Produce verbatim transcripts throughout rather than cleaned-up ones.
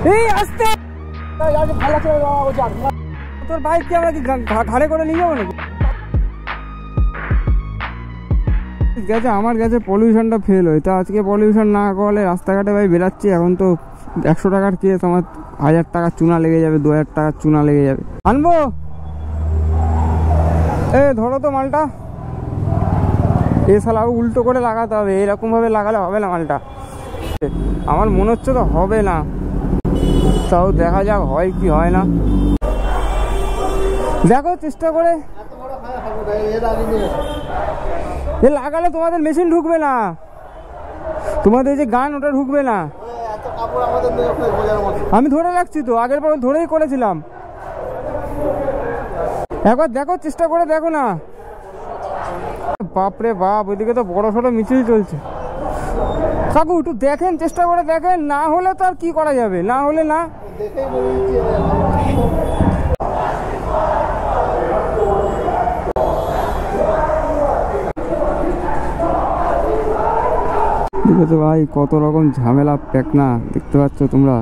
এই আস্তে তোর বাইক কি আমরা ঘাড়ে করে নিয়ে যাবো নাকি? গেছে আমার গেছে পলিউশনটা ফেল হয়, তা আজকে পলিউশন না করলে রাস্তাঘাটে ভাই বেরাচ্ছি। এখন তো একশো টাকার কেস, আমার হাজার টাকার চুনা লেগে যাবে, দু হাজার টাকার চুনা লেগে যাবে। আনবো এ ধরো তো মালটা, এ শালা উল্টো করে লাগাতে হবে, এরকম ভাবে লাগালে হবে না মালটা। আমার মনে হচ্ছে তো হবে না, তাও দেখা যাক হয় কি হয় না। দেখো চেষ্টা করে, এ লাগালে তোমাদের মেশিন ঢুকবে না, তোমাদের যে গান ওটা ঢুকবে না। আমি ধরে রাখছি তো, আগের বার ধরেই করেছিলাম। একবার দেখো চেষ্টা করে দেখো না। বাপরে বাপ, ওইদিকে তো বড় সড়ো মিছিল চলছে। কাকু একটু দেখেন, চেষ্টা করে দেখেন, না হলে তো আর কি করা যাবে, না হলে না। দেখো তো ভাই কত রকম ঝামেলা পেকনা দেখতে পাচ্ছ তোমরা।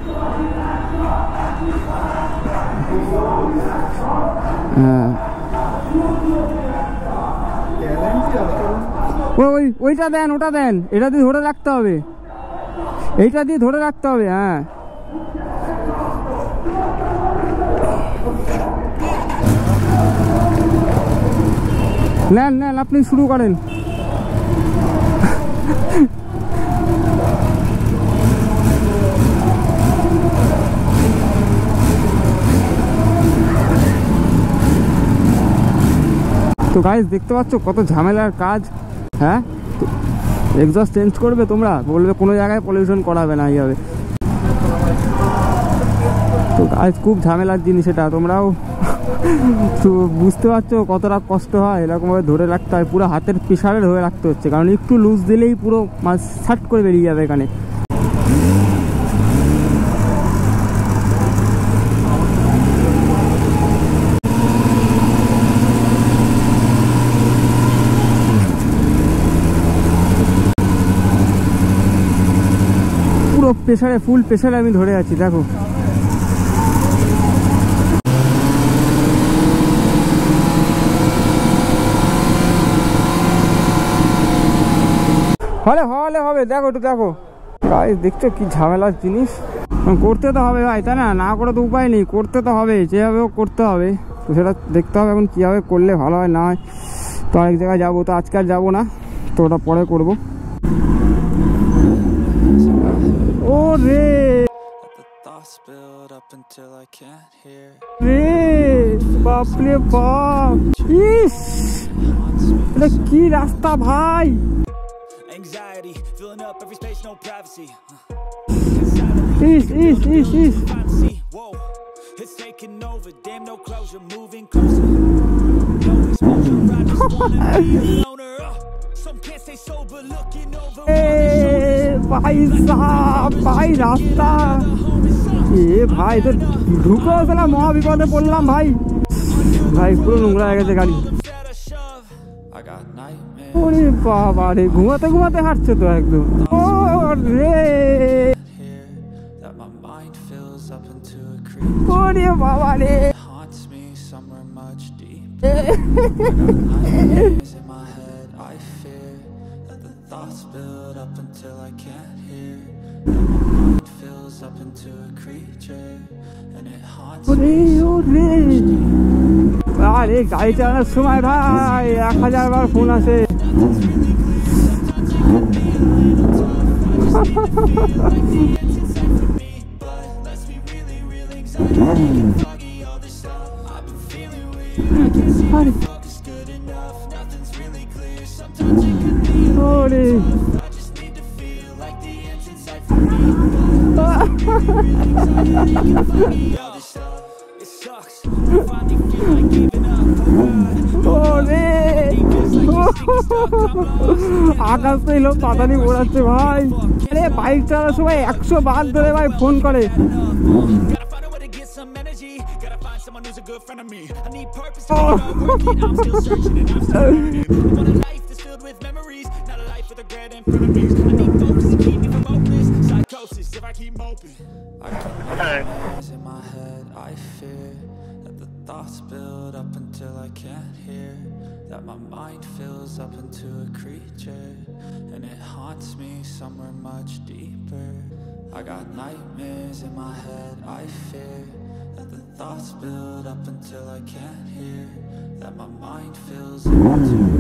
হ্যাঁ ওই ওইটা দেন, ওটা দেন, এটা দিয়ে ধরে রাখতে হবে, এইটা দিয়ে ধরে রাখতে হবে। হ্যাঁ নেন নেন, আপনি শুরু করেন। তো গাইস দেখতে পাচ্ছ কত ঝামেলার কাজ। হ্যাঁ এক্সস্ট চেঞ্জ করবে, তোমরা বলবে কোনো জায়গায় পলিউশন করাবে না, এইভাবে। তো গাইস খুব ঝামেলার জিনিস এটা, তোমরাও তো বুঝতে পারছো কতটা কষ্ট হয়। এরকমভাবে ধরে রাখতে হয়, পুরো হাতের প্রেশারে ধরে রাখতে হচ্ছে, কারণ একটু লুজ দিলেই পুরো মাছ শার্ট করে বেরিয়ে যাবে এখানে। পুরো প্রেশারে, ফুল প্রেশারে আমি ধরে আছি, দেখো। হলে হলে হবে, দেখো একটু দেখো গাইস, দেখছো কি ঝামেলার জিনিস। করতে তো হবে ভাই, তাই না? না করে তো উপায় নেই, করতে তো হবে, যেভাবে করতে হবে। তো সেটা দেখতে হবে এখন কীভাবে করলে ভালো হয় না হয়। তো আরেক জায়গায় যাবো, তো আজকে আর যাবো না, তো ওটা পরে করবো। ও রে রে বাপরে বাপ, ইস এটা কি রাস্তা ভাই। ইস ইস ইস ইস ভাই সাহেব, ভাই রাস্তা এ ভাই তো ঢুকে আসলাম, মহা বিপদে পড়লাম ভাই। ভাই পুরো নোংরা হয়ে গেছে গাড়ি। ওরে বাবা রে, ঘুমাতে ঘুমাতে হাঁটছে তো একদম। ও রে ওরে বাবা রে, আরে গাড়ি চালানোর সময় ভাই এক হাজার বার ফোন আসে। ওরে আকাশ তো এলো পাতানি ওড়াচ্ছে ভাই। আরে বাইক চালানোর সময় একশো বার ধরে ভাই ফোন করে। thoughts build up until I can't hear, that my mind fills up into a creature, and it haunts me somewhere much deeper. I got nightmares in my head, I fear that the thoughts build up until I can't hear, that my mind fills up into a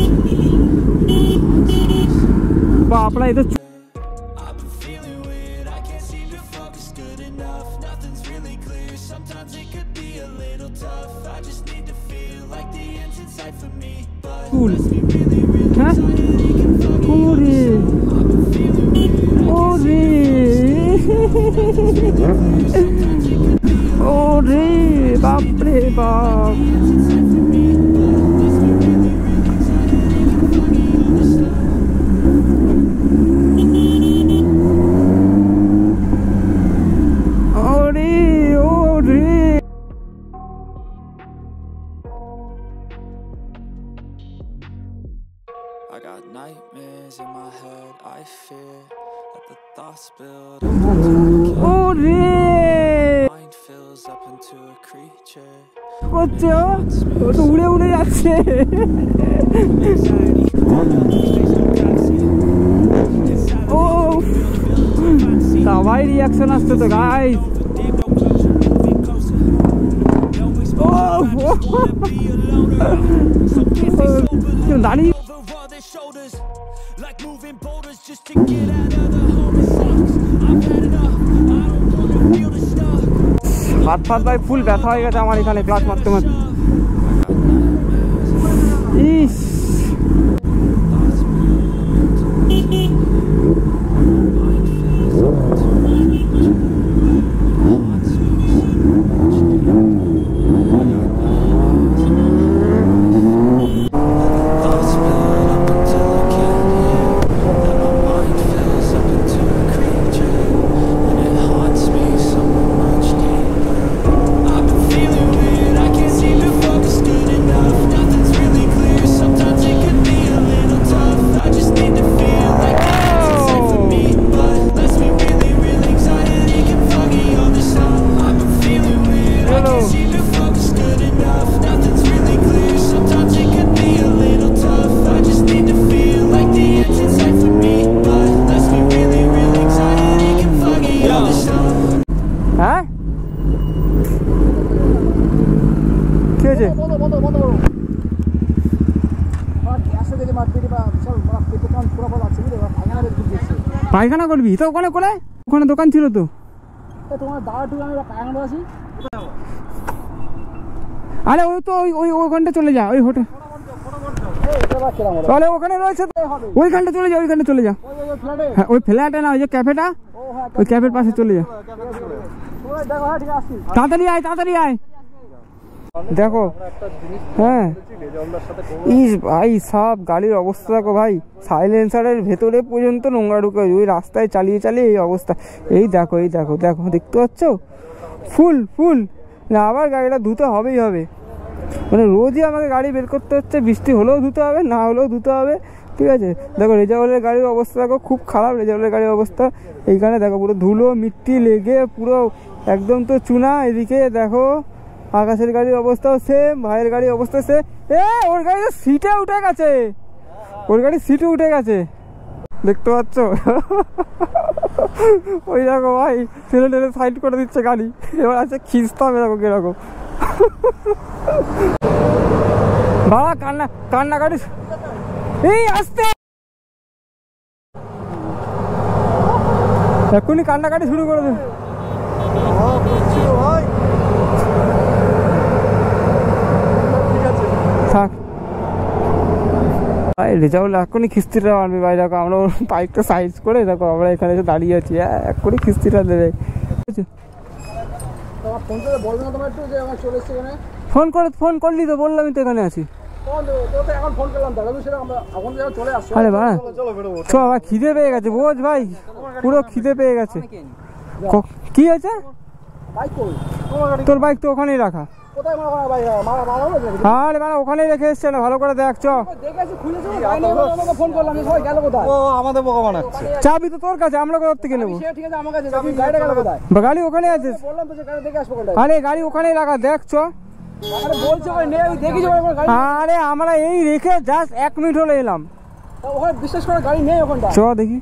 creature. बापड़ा इधर I've been feeling weird, I can't seem to focus good enough. Nothing's really clear, sometimes it could be a little tough. I just need to feel like the end's in sight for me, but Cool. let's be really, really Huh? excited. It can fuck me up. ओरे I've been feeling weird, I can't ओरे ओरे बाप रे बाप ओरे ओरे I got nightmares in my head, I fear that the thoughts build up until ओरे my mind fills up into a creature. করছে ও ও তো উড়ে উড়ে যাচ্ছে ও সবাই রিয়াকশন আসছে তো গাইস ও দাঁড়িয়ে Like moving boulders just to get out of the home it sucks. I've had enough, I don't wanna feel the stuck. হাত ফাত ভাই ফুল ব্যথা হয়ে গেছে আমার এখানে ক্লাস মারতে মারতে ইস Thoughts build up until I can't hear, that my mind fills up into a creature, and it haunts me somewhere much deeper. I've been feeling weird, I can't seem to focus good enough. Nothing's really clear, sometimes it could be a little tough. I just need to feel like the end's in sight for me, but let's be really, really excited. It can foggy all this time. I've been feeling weird, I can't seem to focus good enough. Nothing's really clear, sometimes it could be a little tough. I just need to feel like the end's in sight for me, but let's be really, really excited. It can foggy all this time. হ্যাঁ কি হয়েছে পায়খানা করবি তো ওখানে করে ওখানে দোকান ছিল তো আরে ওই তো ওই ওই ওখানটা চলে যা ওই হোটেল তাহলে ওখানে রয়েছে তো ওইখানটা চলে যা ওইখানটা চলে যা হ্যাঁ ওই ফ্ল্যাটে না ওই যে ক্যাফেটা ওই ক্যাফের পাশে চলে যা তাড়াতাড়ি আয় তাড়াতাড়ি আয় দেখো হ্যাঁ ইস ভাই সব গাড়ির অবস্থা দেখো ভাই সাইলেন্সারের ভেতরে পর্যন্ত নোংরা ঢুকে ওই রাস্তায় চালিয়ে চালিয়ে এই অবস্থা এই দেখো এই দেখো দেখো দেখতে পাচ্ছ ফুল ফুল না আবার গাড়িটা ধুতে হবেই হবে মানে রোজই আমাকে গাড়ি বের করতে হচ্ছে বৃষ্টি হলেও ধুতে হবে না হলেও ধুতে হবে ঠিক আছে দেখো রেজাউলের গাড়ির অবস্থা দেখো খুব খারাপ রেজাউলের গাড়ির অবস্থা এইখানে দেখো পুরো ধুলো মিট্টি লেগে পুরো একদম তো চুনা এদিকে দেখো আকাশের গাড়ির অবস্থাও সেম ভাইয়ের গাড়ির অবস্থা সে এ ওর গাড়ি তো সিটে উঠে গেছে ওর গাড়ি সিটে উঠে গেছে দেখতে পাচ্ছ ওই দেখো ভাই ঠেলে ঠেলে সাইড করে দিচ্ছে গাড়ি এবার আছে খিস্তে হবে দেখো কিরকম বাবা কান্না কান্না গাড়ি এই আসতে এখনই কান্নাকাটি শুরু করে দেবে থাক ভাই রেজাউল এখনই খিস্তিটা আনবে ভাই দেখো আমরা বাইকটা সাইজ করে দেখো আমরা এখানে এসে দাঁড়িয়ে আছি হ্যাঁ এখনই খিস্তিটা দেবে ফোন করে ফোন করলি তো বললাম তো এখানে আছি আরে ভাই চ ভাই খিদে পেয়ে গেছে বোঝ ভাই পুরো খিদে পেয়ে গেছে কি হয়েছে তোর বাইক তো ওখানেই রাখা আরে মানে ওখানেই রেখে এসছে না ভালো করে দেখ চ চাবি তো তোর কাছে আমরা কোথা থেকে নেবো গাড়ি ওখানে আছে আরে গাড়ি ওখানেই রাখা দেখ চ আরে বলছে ভাই নে, আমি দেখি যে ওখানে গাড়ি, আরে আমরা এই রেখে জাস্ট এক মিনিট হলো এলাম। ওখানে বিশ্বাস করে গাড়ি নেই ওখানটা। চ দেখি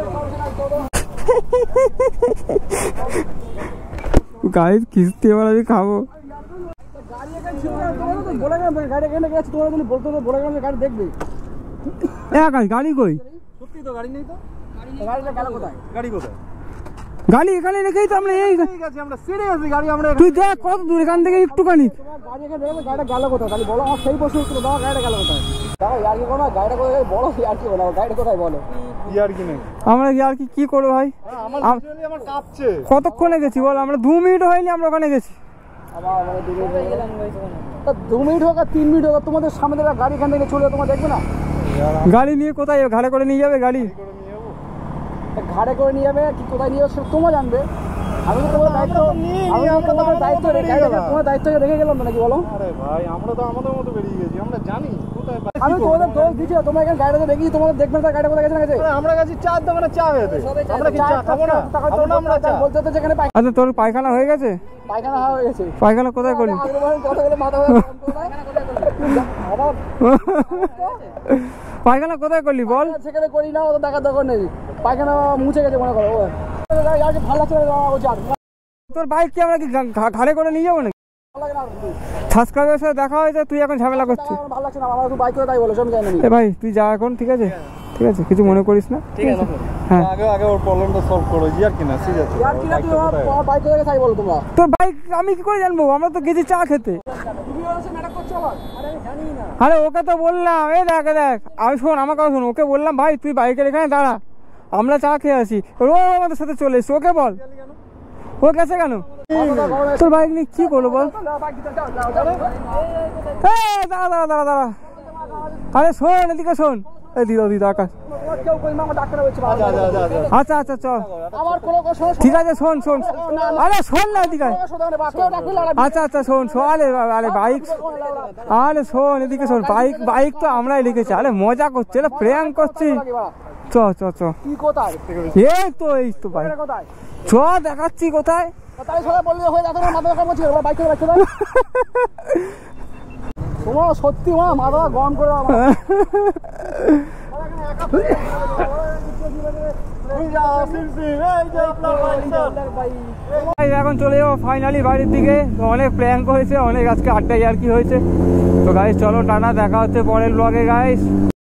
গাড়ি কিস্তি এবার আমি খাবো। গাড়ি এখানে ছিল না, তোমরা তো বলে গেলাম গাড়ি এখানে গেছে, তোমরা যদি বলতে তো বলে গেলাম যে গাড়ি দেখবে। গাড়ি গাড়ি কই? সত্যি তো গাড়ি নেই তো, গাড়িটা গেল কোথায়? গাড়ি কোথায়? গাড়ি এখানে রেখেই তো আমরা এই ঠিক আছে, আমরা সিরিয়াসলি গাড়ি আমরা তুই দেখ কত দূর এখান থেকে একটুখানি। তোমার গাড়ি এখানে রেখে গাড়িটা গেল কোথায় তাহলে বলো, আমার সেই প্রশ্ন উত্তর দাও, গাড়িটা গেল কোথায়? দাও ইয়ার কি বলো, গাড়িটা কোথায় বলো, ইয়ার কি বলো, গাড়িটা কোথায় বলো। ইয়ার কি নেই, আমরা আর কি কি করবো ভাই? আমার লিটারালি আমার কাঁপছে। কতক্ষণে গেছি বল? আমরা দু মিনিট হয়নি আমরা ওখানে গেছি। আবার মানে দু মিনিট হয়ে গেলাম গাইছে ওখানে, তা দু মিনিট হোক আর তিন মিনিট হোক, তোমাদের সামনে থেকে গাড়ি এখান থেকে চলে তোমরা দেখবে না? গাড়ি নিয়ে কোথায় যাবে? ঘাড়ে করে নিয়ে যাবে গাড়ি? ঘাড়ে করে নিয়ে যাবে কি কোথায় নিয়ে যাবে তোমরা জানবে। আমি তো তোমার দায়িত্ব, আমি তো তোমাদের দায়িত্ব রেখে গেলাম, তোমার দায়িত্ব রেখে গেলাম নাকি বলো? আরে ভাই আমরা তো আমাদের মতো বেরিয়ে গেছি, আমরা জানি কোথায়। আমি তোমাদের দোষ দিচ্ছি, তোমরা এখানে গাড়িটা দেখি, তোমাদের দেখবে না গাড়িটা কোথায় গেছে না গেছে। আমরা গেছি চার দোকানে চা খেতে, আমরা কি চা খাবো না? খাবো না আমরা চা? বলতে হচ্ছে যেখানে আচ্ছা তোর পায়খানা হয়ে গেছে? পায়খানা হয়ে গেছে। পায়খানা কোথায় করলি? আগের বার কথা বলে মাথা আবার পায়খানা কোথায় করলি বল? সেখানে করি না, ওদের দেখার দরকার নেই। পায়খানা মুছে গেছে মনে করো, আর ভালো লাগছে না ও চার তোর বাইক কি আমরা কি ঘা- ঘাড়ে করে নিয়ে যাবো নাকি? ভালো লাগে না। সাবস্ক্রাইবের সাথে দেখা হয়েছে, তুই এখন ঝামেলা করছিস। আমার ভালো লাগছে না, আমার একটু বাইক করে তাই বলো, আমি জানি এ ভাই তুই যা এখন, ঠিক আছে ঠিক আছে, কিছু মনে করিস না। ঠিক আছে হ্যাঁ আগে আগে ওর প্রবলেমটা সলভ করো। ইয়ার কি না সিরিয়াস, ইয়ার কি না, তুমি আমার বাইক করে তাই বলো তোমরা। তোর বাইক আমি কি করে জানবো? আমরা তো গেছি চা খেতে। তুমি বলছো নাটক করছো আবার, আরে আমি জানি না। আরে ওকে তো বললাম, এই দেখ এই দেখ আমি শোন আমার কথা শোন, ওকে বললাম ভাই তুই বাইকের এখানে দাঁড়া, আমরা চা খেয়ে আসি। ও আমাদের সাথে চলে এসছে, ওকে বল। ও গেছে কেন? তোর বাইক নিয়ে কি করলো বল? এই, দাঁড়া দাঁড়া দাঁড়া দাঁড়া আরে শোন এদিকে শোন, এই দিদা দিদা আকাশ। কেউ কই মামা ডাক্তার বলছে আচ্ছা আচ্ছা চল আমার কোনো কথা ঠিক আছে, শোন শোন আরে শোন না এদিকে আয়। শোধানে বাস কেউ ডাক্তার লাগা আচ্ছা আচ্ছা শোন শোন আরে আরে বাইক আরে শোন এদিকে শোন, বাইক বাইক তো আমরাই লিখেছি। আরে মজা করছি, এটা প্র্যাঙ্ক করছি। চ চ চ কি কোথায় এই তো এই তো বাইক, কোথায় চ দেখাচ্ছি কোথায়। তাই সবাই বললে হয়ে যাবে, মাথা কাম করছি বাইক করে রাখতে দাও। তোমার সত্যি মা মাথা গরম করে দাও আমার। এখন চলে যাবো ফাইনালি বাড়ির দিকে। তো অনেক প্র্যাঙ্ক হয়েছে, অনেক আজকে আড্ডা আর কি হয়েছে। তো গাইস চলো টানা, দেখা হচ্ছে পরের ব্লগে গাইস।